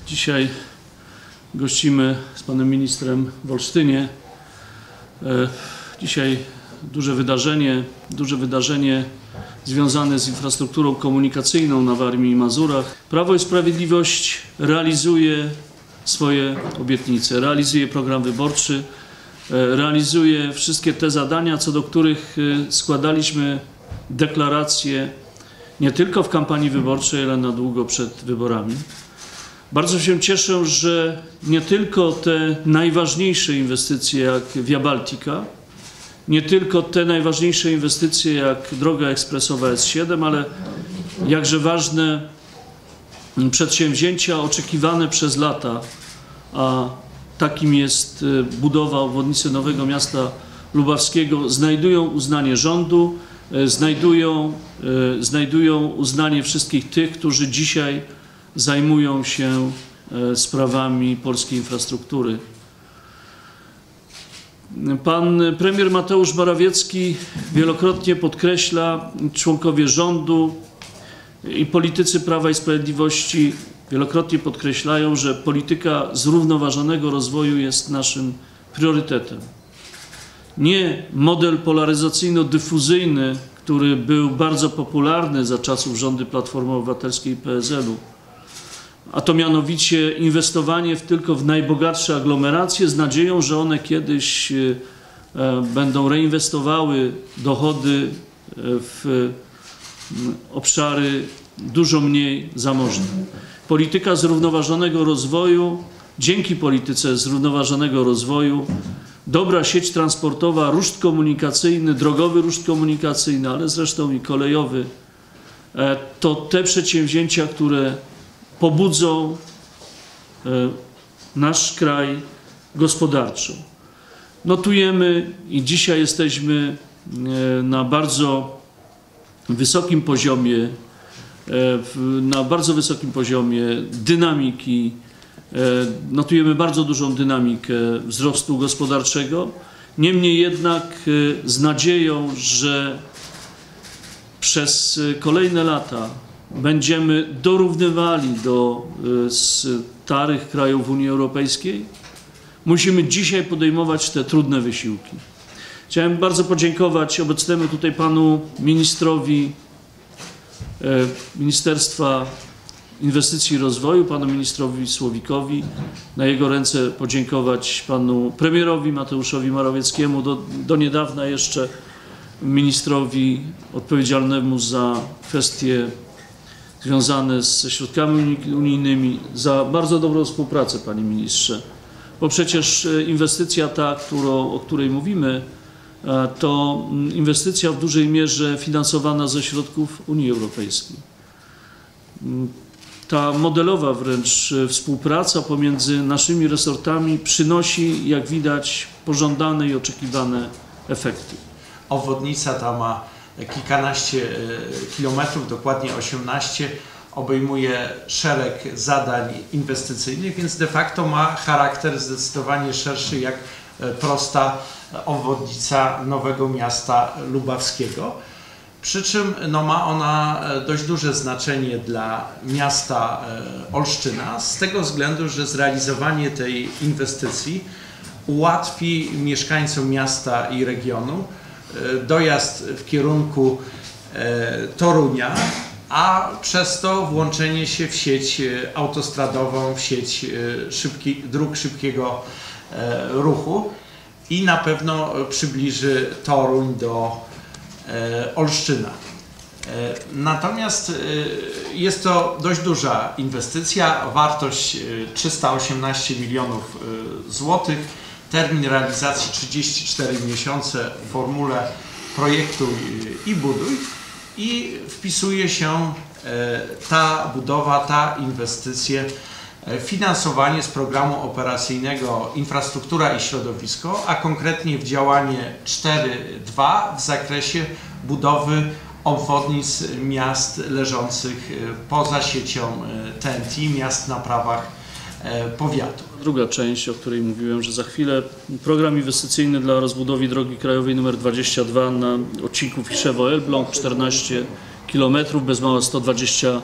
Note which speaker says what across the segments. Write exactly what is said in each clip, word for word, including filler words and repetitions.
Speaker 1: Dzisiaj gościmy z panem ministrem w Olsztynie. Dzisiaj duże wydarzenie, duże wydarzenie związane z infrastrukturą komunikacyjną na Warmii i Mazurach. Prawo i Sprawiedliwość realizuje swoje obietnice, realizuje program wyborczy, realizuje wszystkie te zadania, co do których składaliśmy deklaracje nie tylko w kampanii wyborczej, ale na długo przed wyborami. Bardzo się cieszę, że nie tylko te najważniejsze inwestycje jak Via Baltica, nie tylko te najważniejsze inwestycje jak droga ekspresowa S siedem, ale jakże ważne przedsięwzięcia oczekiwane przez lata, a takim jest budowa obwodnicy Nowego Miasta Lubawskiego, znajdują uznanie rządu, znajdują, znajdują uznanie wszystkich tych, którzy dzisiaj zajmują się sprawami polskiej infrastruktury. Pan premier Mateusz Morawiecki wielokrotnie podkreśla, członkowie rządu i politycy Prawa i Sprawiedliwości wielokrotnie podkreślają, że polityka zrównoważonego rozwoju jest naszym priorytetem. Nie model polaryzacyjno-dyfuzyjny, który był bardzo popularny za czasów rządu Platformy Obywatelskiej i P S L u, a to mianowicie inwestowanie w tylko w najbogatsze aglomeracje z nadzieją, że one kiedyś będą reinwestowały dochody w obszary dużo mniej zamożne. Polityka zrównoważonego rozwoju, dzięki polityce zrównoważonego rozwoju, dobra sieć transportowa, ruszt komunikacyjny, drogowy ruszt komunikacyjny, ale zresztą i kolejowy, to te przedsięwzięcia, które pobudzą nasz kraj gospodarczo. Notujemy i dzisiaj jesteśmy na bardzo wysokim poziomie, na bardzo wysokim poziomie dynamiki. Notujemy bardzo dużą dynamikę wzrostu gospodarczego. Niemniej jednak z nadzieją, że przez kolejne lata będziemy dorównywali do starych krajów Unii Europejskiej, musimy dzisiaj podejmować te trudne wysiłki. Chciałem bardzo podziękować obecnemu tutaj panu ministrowi Ministerstwa Inwestycji i Rozwoju, panu ministrowi Słowikowi, na jego ręce podziękować panu premierowi Mateuszowi Morawieckiemu, do, do niedawna jeszcze ministrowi odpowiedzialnemu za kwestie związane ze środkami unijnymi, za bardzo dobrą współpracę, panie ministrze. Bo przecież inwestycja ta, którą, o której mówimy, to inwestycja w dużej mierze finansowana ze środków Unii Europejskiej. Ta modelowa wręcz współpraca pomiędzy naszymi resortami przynosi, jak widać, pożądane i oczekiwane efekty.
Speaker 2: Obwodnica ta ma kilkanaście kilometrów, dokładnie osiemnaście, obejmuje szereg zadań inwestycyjnych, więc de facto ma charakter zdecydowanie szerszy jak prosta obwodnica Nowego Miasta Lubawskiego. Przy czym no, ma ona dość duże znaczenie dla miasta Olsztyna z tego względu, że zrealizowanie tej inwestycji ułatwi mieszkańcom miasta i regionu dojazd w kierunku Torunia, a przez to włączenie się w sieć autostradową, w sieć szybki, dróg szybkiego ruchu i na pewno przybliży Toruń do Olsztyna. Natomiast jest to dość duża inwestycja, wartość trzysta osiemnaście milionów złotych, termin realizacji trzydzieści cztery miesiące w formule projektuj i buduj i wpisuje się ta budowa, ta inwestycja, finansowanie z programu operacyjnego Infrastruktura i Środowisko, a konkretnie w działanie cztery dwa w zakresie budowy obwodnic miast leżących poza siecią T N T, miast na prawach powiatu.
Speaker 1: Druga część, o której mówiłem, że za chwilę program inwestycyjny dla rozbudowy drogi krajowej nr dwadzieścia dwa na odcinku Fiszewo-Elbląg, czternaście kilometrów, bez mała sto dwadzieścia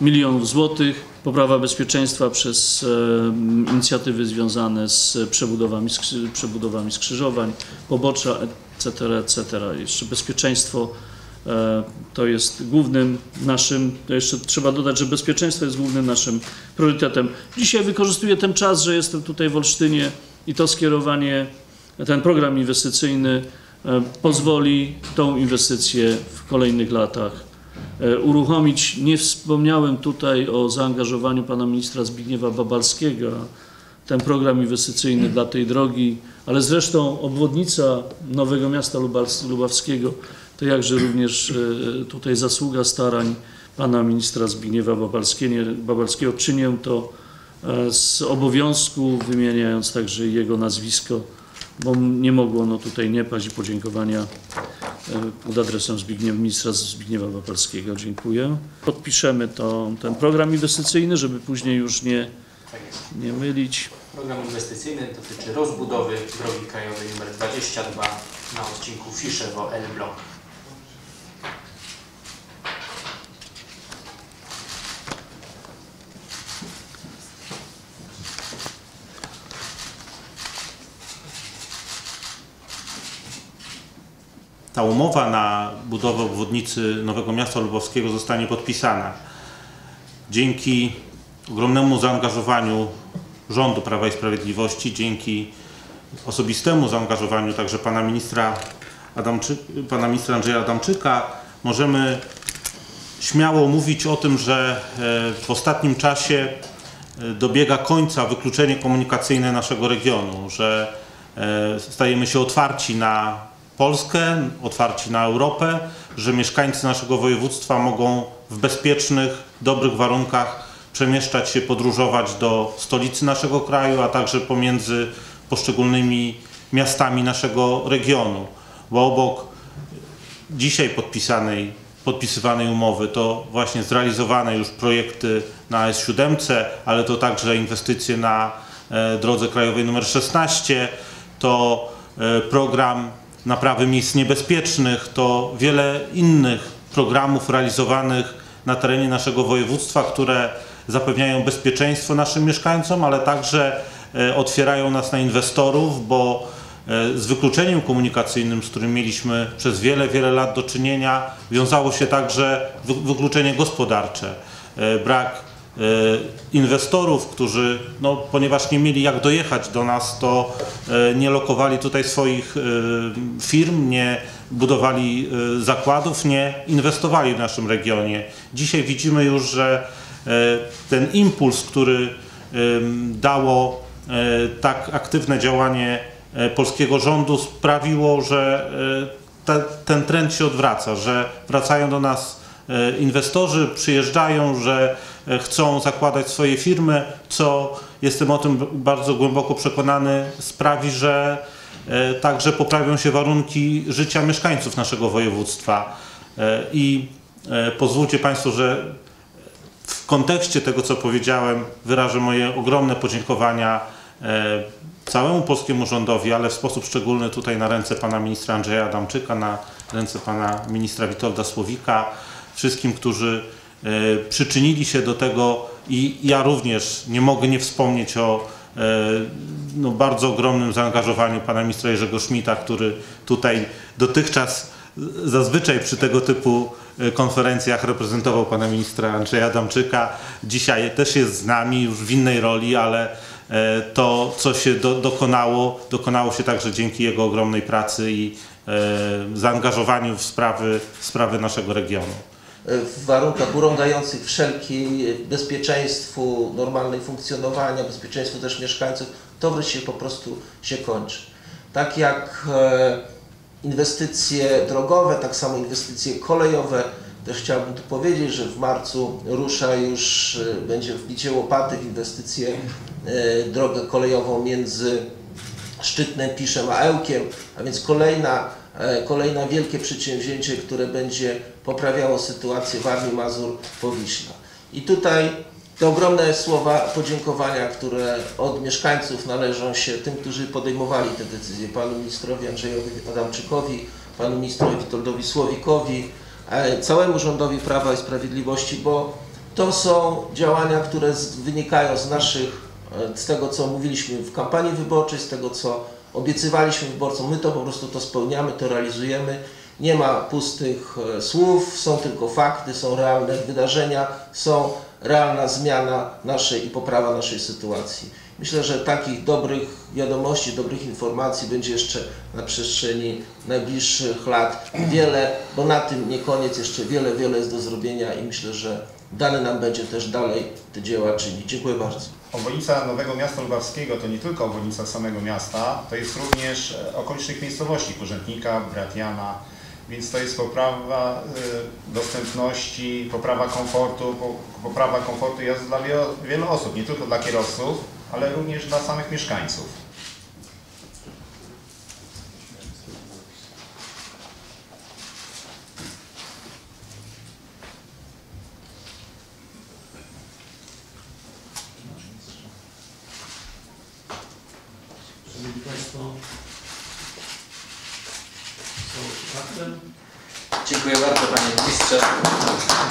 Speaker 1: milionów złotych. Poprawa bezpieczeństwa przez e, inicjatywy związane z przebudowami, z przebudowami skrzyżowań, pobocza, et cetera, et cetera. Jeszcze bezpieczeństwo e, to jest głównym naszym, to jeszcze trzeba dodać, że bezpieczeństwo jest głównym naszym priorytetem. Dzisiaj wykorzystuję ten czas, że jestem tutaj w Olsztynie i to skierowanie, ten program inwestycyjny e, pozwoli tą inwestycję w kolejnych latach uruchomić. Nie wspomniałem tutaj o zaangażowaniu pana ministra Zbigniewa Babalskiego, ten program inwestycyjny dla tej drogi, ale zresztą obwodnica Nowego Miasta Lubawskiego to jakże również tutaj zasługa starań pana ministra Zbigniewa Babalskiego. Czynię to z obowiązku, wymieniając także jego nazwisko, bo nie mogło ono tutaj nie paść, i podziękowania pod adresem Zbigniew, ministra Zbigniewa Babalskiego. Dziękuję. Podpiszemy to, ten program inwestycyjny, żeby później już nie, nie mylić.
Speaker 3: Program inwestycyjny dotyczy rozbudowy drogi krajowej nr dwadzieścia dwa na odcinku Fiszewo-Elbląg.
Speaker 4: Ta umowa na budowę obwodnicy Nowego Miasta Lubawskiego zostanie podpisana. Dzięki ogromnemu zaangażowaniu rządu Prawa i Sprawiedliwości, dzięki osobistemu zaangażowaniu także pana ministra, Adamczy, pana ministra Andrzeja Adamczyka, możemy śmiało mówić o tym, że w ostatnim czasie dobiega końca wykluczenie komunikacyjne naszego regionu, że stajemy się otwarci na Polskę, otwarci na Europę, że mieszkańcy naszego województwa mogą w bezpiecznych, dobrych warunkach przemieszczać się, podróżować do stolicy naszego kraju, a także pomiędzy poszczególnymi miastami naszego regionu. Bo obok dzisiaj podpisanej, podpisywanej umowy to właśnie zrealizowane już projekty na S siedem, ale to także inwestycje na e, drodze krajowej nr szesnaście, to e, program naprawy miejsc niebezpiecznych, to wiele innych programów realizowanych na terenie naszego województwa, które zapewniają bezpieczeństwo naszym mieszkańcom, ale także otwierają nas na inwestorów, bo z wykluczeniem komunikacyjnym, z którym mieliśmy przez wiele, wiele lat do czynienia, wiązało się także wykluczenie gospodarcze. Brak inwestorów, którzy, no, ponieważ nie mieli jak dojechać do nas, to nie lokowali tutaj swoich firm, nie budowali zakładów, nie inwestowali w naszym regionie. Dzisiaj widzimy już, że ten impuls, który dało tak aktywne działanie polskiego rządu, sprawiło, że ta, ten trend się odwraca, że wracają do nas inwestorzy, przyjeżdżają, że chcą zakładać swoje firmy, co, jestem o tym bardzo głęboko przekonany, sprawi, że także poprawią się warunki życia mieszkańców naszego województwa. I pozwólcie Państwo, że w kontekście tego, co powiedziałem, wyrażę moje ogromne podziękowania całemu polskiemu rządowi, ale w sposób szczególny tutaj na ręce pana ministra Andrzeja Adamczyka, na ręce pana ministra Witolda Słowika, wszystkim, którzy przyczynili się do tego, i ja również nie mogę nie wspomnieć o no, bardzo ogromnym zaangażowaniu pana ministra Jerzego Schmidta, który tutaj dotychczas zazwyczaj przy tego typu konferencjach reprezentował pana ministra Andrzeja Adamczyka. Dzisiaj też jest z nami już w innej roli, ale to, co się do, dokonało, dokonało się także dzięki jego ogromnej pracy i e, zaangażowaniu w sprawy, w sprawy naszego regionu.
Speaker 5: W warunkach urągających wszelkiej bezpieczeństwu, normalnej funkcjonowania, bezpieczeństwu też mieszkańców, to wreszcie po prostu się kończy. Tak jak e, inwestycje drogowe, tak samo inwestycje kolejowe. Też chciałbym tu powiedzieć, że w marcu rusza już, e, będzie wbicie łopaty w inwestycje e, drogę kolejową między Szczytnem, Piszem a Ełkiem, a więc kolejna Kolejne wielkie przedsięwzięcie, które będzie poprawiało sytuację Warmii, Mazur, Powiśla. I tutaj te ogromne słowa podziękowania, które od mieszkańców należą się tym, którzy podejmowali te decyzje, panu ministrowi Andrzejowi Adamczykowi, panu ministrowi Witoldowi Słowikowi, całemu rządowi Prawa i Sprawiedliwości, bo To są działania, które z, wynikają z naszych, z tego, co mówiliśmy w kampanii wyborczej, z tego, co obiecywaliśmy wyborcom. My to po prostu to spełniamy, to realizujemy. Nie ma pustych słów, są tylko fakty, są realne wydarzenia, są realna zmiana naszej i poprawa naszej sytuacji. Myślę, że takich dobrych wiadomości, dobrych informacji będzie jeszcze na przestrzeni najbliższych lat wiele, bo na tym nie koniec, jeszcze wiele, wiele jest do zrobienia i myślę, że dane nam będzie też dalej te dzieła czynić. Dziękuję bardzo.
Speaker 6: Obwodnica Nowego Miasta Lubawskiego to nie tylko obwodnica samego miasta, to jest również okolicznych miejscowości, Kurzętnika, Bratiana, więc to jest poprawa y, dostępności, poprawa komfortu, po, poprawa komfortu jazdy dla wielu, wielu osób, nie tylko dla kierowców, ale również dla samych mieszkańców.
Speaker 1: Szanowni Państwo, są aktem.
Speaker 3: Dziękuję bardzo, panie ministrze.